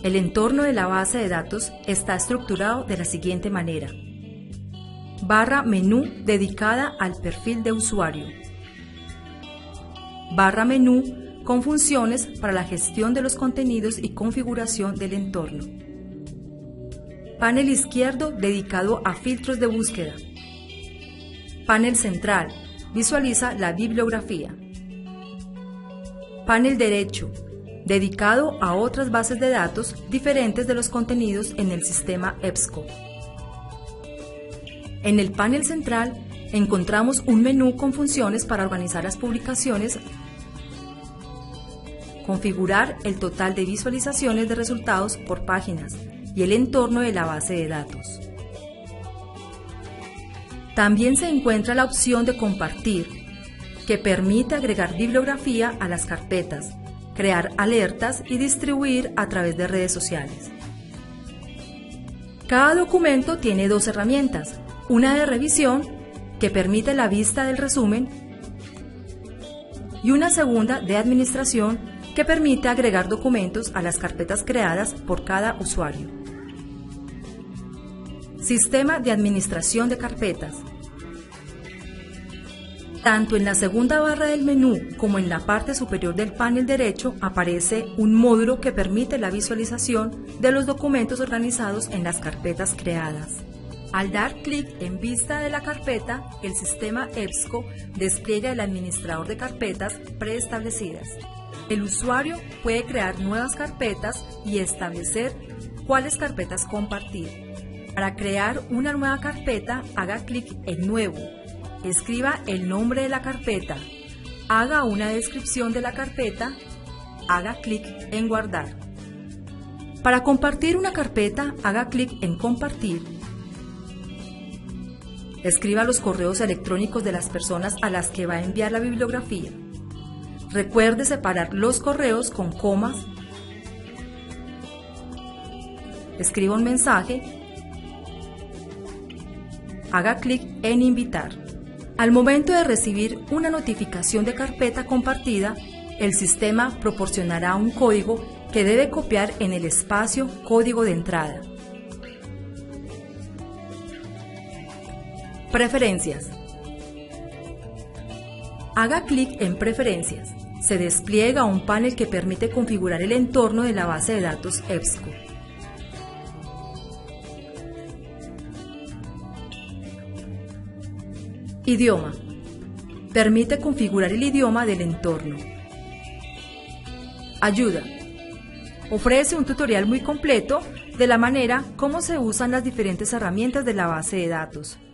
El entorno de la base de datos está estructurado de la siguiente manera: barra menú dedicada al perfil de usuario, barra menú con funciones para la gestión de los contenidos y configuración del entorno, panel izquierdo dedicado a filtros de búsqueda, panel central visualiza la bibliografía, panel derecho dedicado a otras bases de datos diferentes de los contenidos en el sistema EBSCO. En el panel central encontramos un menú con funciones para organizar las publicaciones, configurar el total de visualizaciones de resultados por páginas y el entorno de la base de datos. También se encuentra la opción de compartir, que permite agregar bibliografía a las carpetas, crear alertas y distribuir a través de redes sociales. Cada documento tiene dos herramientas, una de revisión, que permite la vista del resumen, y una segunda de administración, que permite agregar documentos a las carpetas creadas por cada usuario. Sistema de administración de carpetas. Tanto en la segunda barra del menú como en la parte superior del panel derecho aparece un módulo que permite la visualización de los documentos organizados en las carpetas creadas. Al dar clic en Vista de la carpeta, el sistema EBSCO despliega el administrador de carpetas preestablecidas. El usuario puede crear nuevas carpetas y establecer cuáles carpetas compartir. Para crear una nueva carpeta, haga clic en Nuevo. Escriba el nombre de la carpeta, haga una descripción de la carpeta, haga clic en Guardar. Para compartir una carpeta, haga clic en Compartir. Escriba los correos electrónicos de las personas a las que va a enviar la bibliografía. Recuerde separar los correos con comas. Escriba un mensaje. Haga clic en Invitar. Al momento de recibir una notificación de carpeta compartida, el sistema proporcionará un código que debe copiar en el espacio Código de entrada. Preferencias. Haga clic en Preferencias. Se despliega un panel que permite configurar el entorno de la base de datos EBSCO. Idioma. Permite configurar el idioma del entorno. Ayuda. Ofrece un tutorial muy completo de la manera como se usan las diferentes herramientas de la base de datos.